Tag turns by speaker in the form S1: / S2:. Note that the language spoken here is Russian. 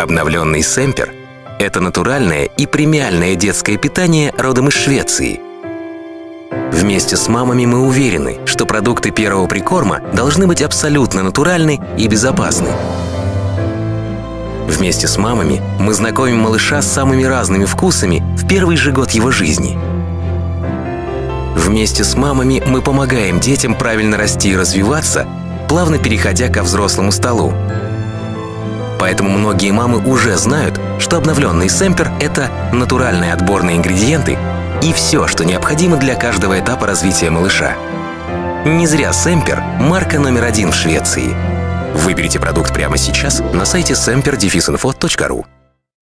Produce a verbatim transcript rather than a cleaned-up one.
S1: Обновленный Семпер – это натуральное и премиальное детское питание родом из Швеции. Вместе с мамами мы уверены, что продукты первого прикорма должны быть абсолютно натуральны и безопасны. Вместе с мамами мы знакомим малыша с самыми разными вкусами в первый же год его жизни. Вместе с мамами мы помогаем детям правильно расти и развиваться, плавно переходя ко взрослому столу. Поэтому многие мамы уже знают, что обновленный Семпер – это натуральные отборные ингредиенты и все, что необходимо для каждого этапа развития малыша. Не зря Семпер – марка номер один в Швеции. Выберите продукт прямо сейчас на сайте семпер дефис инфо точка ру.